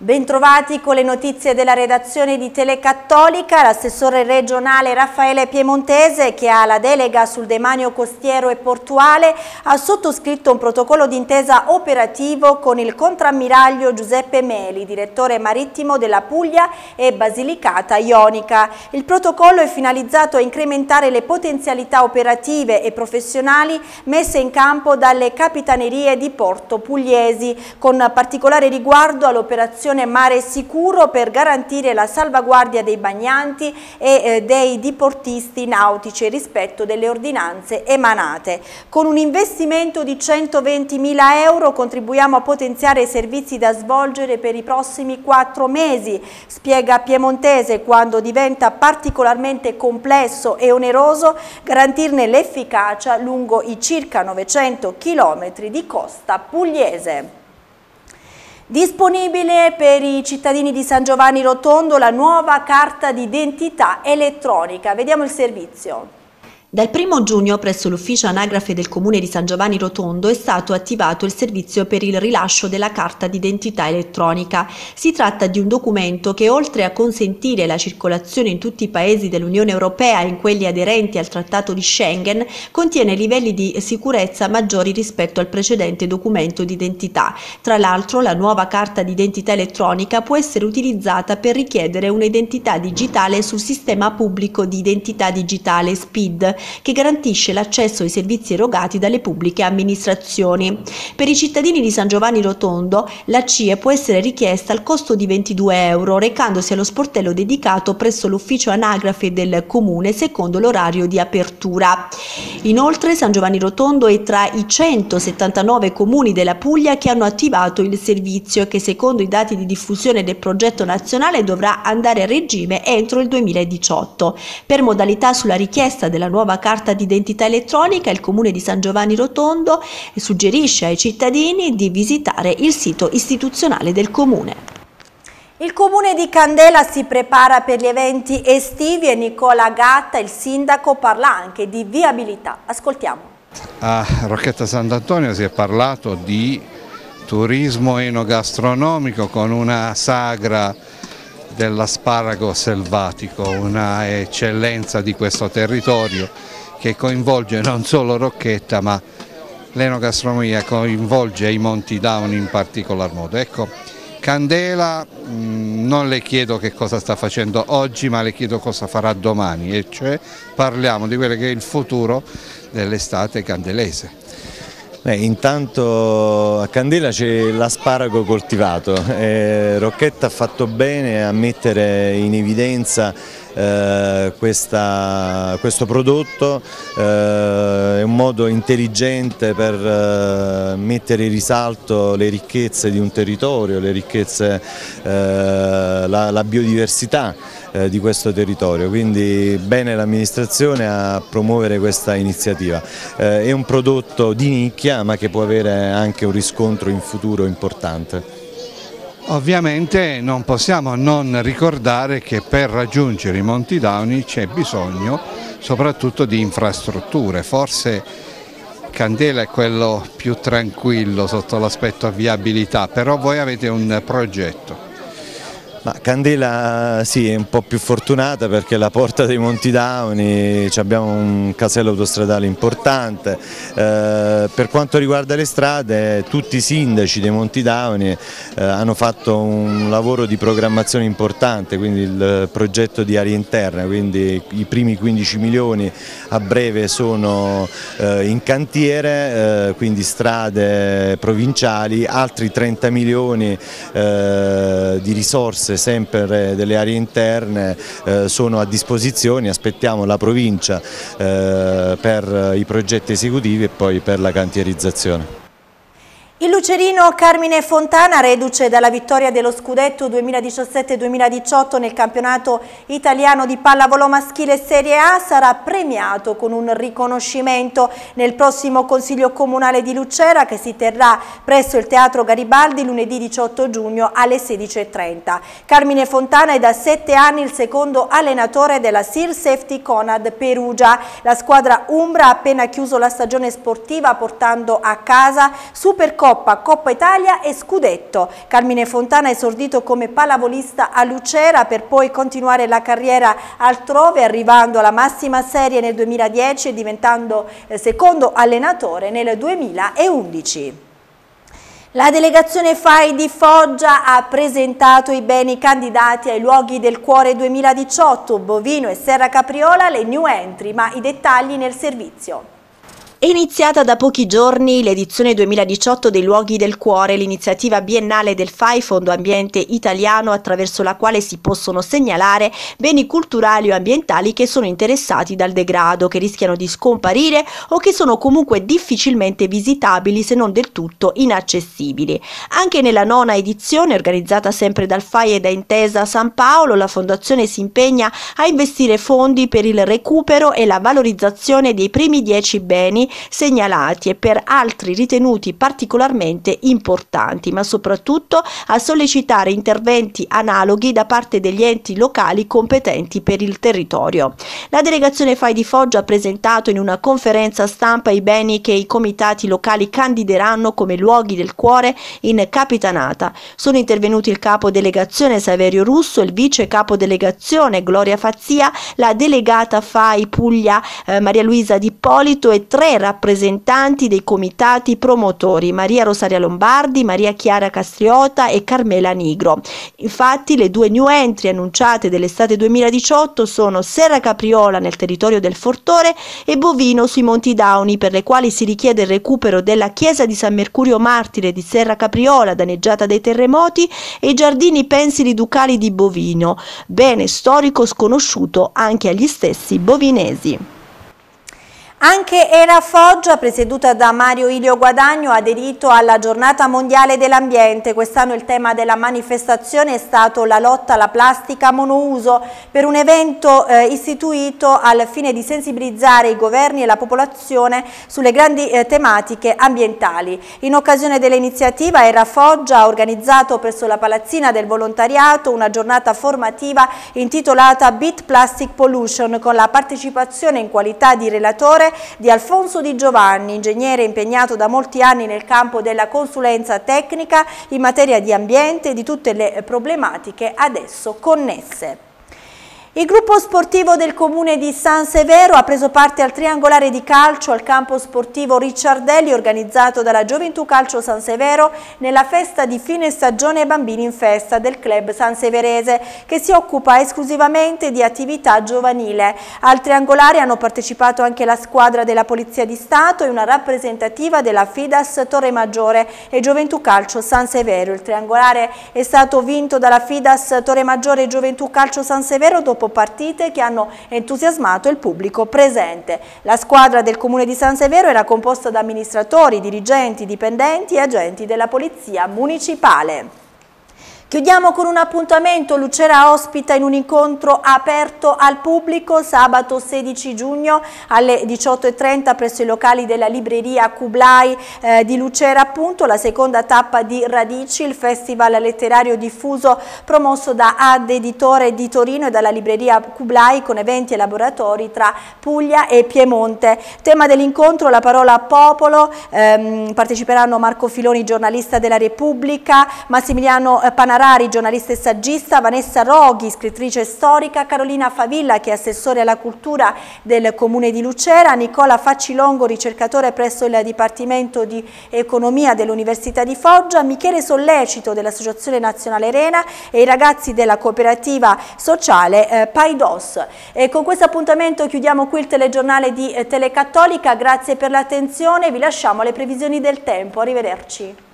Bentrovati con le notizie della redazione di Telecattolica. L'assessore regionale Raffaele Piemontese, che ha la delega sul demanio costiero e portuale, ha sottoscritto un protocollo d'intesa operativo con il contrammiraglio Giuseppe Meli, direttore marittimo della Puglia e Basilicata Ionica. Il protocollo è finalizzato a incrementare le potenzialità operative e professionali messe in campo dalle capitanerie di porto pugliesi, con particolare riguardo all'operazione Mare Sicuro per garantire la salvaguardia dei bagnanti e dei diportisti nautici e rispetto delle ordinanze emanate. Con un investimento di 120.000 euro contribuiamo a potenziare i servizi da svolgere per i prossimi 4 mesi, spiega Piemontese. Quando diventa particolarmente complesso e oneroso garantirne l'efficacia lungo i circa 900 km di costa pugliese. Disponibile per i cittadini di San Giovanni Rotondo la nuova carta d'identità elettronica. Vediamo il servizio. Dal 1° giugno presso l'ufficio anagrafe del Comune di San Giovanni Rotondo è stato attivato il servizio per il rilascio della carta d'identità elettronica. Si tratta di un documento che, oltre a consentire la circolazione in tutti i paesi dell'Unione Europea e in quelli aderenti al Trattato di Schengen, contiene livelli di sicurezza maggiori rispetto al precedente documento d'identità. Tra l'altro, la nuova carta d'identità elettronica può essere utilizzata per richiedere un'identità digitale sul sistema pubblico di identità digitale SPID, che garantisce l'accesso ai servizi erogati dalle pubbliche amministrazioni. Per i cittadini di San Giovanni Rotondo la CIE può essere richiesta al costo di 22 euro, recandosi allo sportello dedicato presso l'ufficio anagrafe del Comune secondo l'orario di apertura. Inoltre San Giovanni Rotondo è tra i 179 comuni della Puglia che hanno attivato il servizio e che, secondo i dati di diffusione del progetto nazionale, dovrà andare a regime entro il 2018. Per modalità sulla richiesta della nuova carta d'identità elettronica, il Comune di San Giovanni Rotondo suggerisce ai cittadini di visitare il sito istituzionale del Comune. Il Comune di Candela si prepara per gli eventi estivi e Nicola Gatta, il sindaco, parla anche di viabilità. Ascoltiamo. A Rocchetta Sant'Antonio si è parlato di turismo enogastronomico con una sagra dell'asparago selvatico, una eccellenza di questo territorio che coinvolge non solo Rocchetta, ma l'enogastronomia coinvolge i Monti Dauni in particolar modo. Ecco, Candela non le chiedo che cosa sta facendo oggi, ma le chiedo cosa farà domani, e cioè parliamo di quello che è il futuro dell'estate candelese. Intanto a Candela c'è l'asparago coltivato, Rocchetta ha fatto bene a mettere in evidenza questo prodotto, è un modo intelligente per mettere in risalto le ricchezze di un territorio, le ricchezze, la biodiversità di questo territorio, quindi bene l'amministrazione a promuovere questa iniziativa. È un prodotto di nicchia ma che può avere anche un riscontro in futuro importante. Ovviamente non possiamo non ricordare che per raggiungere i Monti Dauni c'è bisogno soprattutto di infrastrutture. Forse Candela è quello più tranquillo sotto l'aspetto viabilità, però voi avete un progetto. Candela sì, è un po' più fortunata perché alla porta dei Monti Dauni abbiamo un casello autostradale importante. Per quanto riguarda le strade, tutti i sindaci dei Monti Dauni hanno fatto un lavoro di programmazione importante, quindi il progetto di area interna, quindi i primi 15 milioni a breve sono in cantiere, quindi strade provinciali, altri 30 milioni di risorse sempre delle aree interne sono a disposizione. Aspettiamo la provincia per i progetti esecutivi e poi per la cantierizzazione. Il lucerino Carmine Fontana, reduce dalla vittoria dello scudetto 2017-2018 nel campionato italiano di pallavolo maschile Serie A, sarà premiato con un riconoscimento nel prossimo Consiglio Comunale di Lucera, che si terrà presso il Teatro Garibaldi lunedì 18 giugno alle 16:30. Carmine Fontana è da 7 anni il secondo allenatore della SIR Safety Conad Perugia. La squadra umbra ha appena chiuso la stagione sportiva portando a casa Supercoppa Supercoppa, Coppa Italia e Scudetto. Carmine Fontana ha esordito come pallavolista a Lucera per poi continuare la carriera altrove, arrivando alla massima serie nel 2010 e diventando secondo allenatore nel 2011. La delegazione FAI di Foggia ha presentato i beni candidati ai Luoghi del Cuore 2018, Bovino e Serra Capriola, le new entry, ma i dettagli nel servizio. È iniziata da pochi giorni l'edizione 2018 dei Luoghi del Cuore, l'iniziativa biennale del FAI, Fondo Ambiente Italiano, attraverso la quale si possono segnalare beni culturali o ambientali che sono interessati dal degrado, che rischiano di scomparire o che sono comunque difficilmente visitabili se non del tutto inaccessibili. Anche nella 9ª edizione, organizzata sempre dal FAI e da Intesa San Paolo, la Fondazione si impegna a investire fondi per il recupero e la valorizzazione dei primi 10 beni segnalati e per altri ritenuti particolarmente importanti, ma soprattutto a sollecitare interventi analoghi da parte degli enti locali competenti per il territorio. La delegazione FAI di Foggia ha presentato in una conferenza stampa i beni che i comitati locali candideranno come Luoghi del Cuore in Capitanata. Sono intervenuti il capo delegazione Saverio Russo, il vice capo delegazione Gloria Fazzia, la delegata FAI Puglia Maria Luisa D'Ippolito e 3 rappresentanti dei comitati promotori, Maria Rosaria Lombardi, Maria Chiara Castriota e Carmela Nigro. Infatti le 2 new entry annunciate dell'estate 2018 sono Serra Capriola nel territorio del Fortore e Bovino sui Monti Dauni, per le quali si richiede il recupero della chiesa di San Mercurio Martire di Serra Capriola, danneggiata dai terremoti, e i giardini pensili ducali di Bovino, bene storico sconosciuto anche agli stessi bovinesi. Anche Era Foggia, presieduta da Mario Ilio Guadagno, ha aderito alla Giornata Mondiale dell'Ambiente. Quest'anno il tema della manifestazione è stato la lotta alla plastica monouso, per un evento istituito al fine di sensibilizzare i governi e la popolazione sulle grandi tematiche ambientali. In occasione dell'iniziativa, Era Foggia ha organizzato presso la Palazzina del Volontariato una giornata formativa intitolata Beat Plastic Pollution, con la partecipazione in qualità di relatore di Alfonso Di Giovanni, ingegnere impegnato da molti anni nel campo della consulenza tecnica in materia di ambiente e di tutte le problematiche ad esso connesse. Il gruppo sportivo del comune di San Severo ha preso parte al triangolare di calcio al campo sportivo Ricciardelli organizzato dalla Gioventù Calcio San Severo nella festa di fine stagione Bambini in Festa del club sanseverese, che si occupa esclusivamente di attività giovanile. Al triangolare hanno partecipato anche la squadra della Polizia di Stato e una rappresentativa della Fidas Torre Maggiore e Gioventù Calcio San Severo. Il triangolare è stato vinto dalla Fidas Torre Maggiore e Gioventù Calcio San Severo dopo partite che hanno entusiasmato il pubblico presente. La squadra del comune di San Severo era composta da amministratori, dirigenti, dipendenti e agenti della polizia municipale. Chiudiamo con un appuntamento. Lucera ospita in un incontro aperto al pubblico sabato 16 giugno alle 18:30 presso i locali della libreria Kublai di Lucera, appunto, la seconda tappa di Radici, il festival letterario diffuso promosso da Ad Editore di Torino e dalla libreria Kublai, con eventi e laboratori tra Puglia e Piemonte. Tema dell'incontro la parola popolo. Parteciperanno Marco Filoni, giornalista della Repubblica, Massimiliano Panarari, giornalista e saggista, Vanessa Roghi, scrittrice storica, Carolina Favilla, che è assessore alla cultura del comune di Lucera, Nicola Faccilongo, ricercatore presso il Dipartimento di Economia dell'Università di Foggia, Michele Sollecito dell'Associazione Nazionale Rena e i ragazzi della cooperativa sociale Paidos. E con questo appuntamento chiudiamo qui il telegiornale di Telecattolica. Grazie per l'attenzione, vi lasciamo alle previsioni del tempo. Arrivederci.